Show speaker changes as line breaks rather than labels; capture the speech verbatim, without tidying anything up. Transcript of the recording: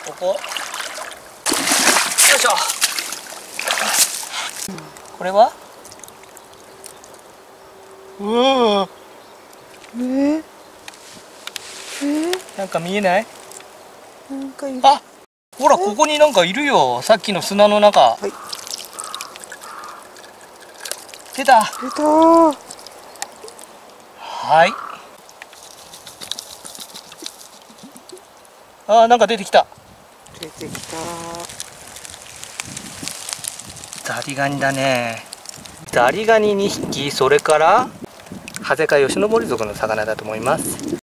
ここよいしょ。これはうわ
えー、えー、
なんか見えない？
なんかいる。
あ、ほらここになんかいるよ。さっきの砂の中。
はい。
出た。
出たー。
はい。あー、なんか出てきた。
出てきたー。
ザリガニだね。ザリガニにひき、それからハゼ科ヨシノボリ属の魚だと思います。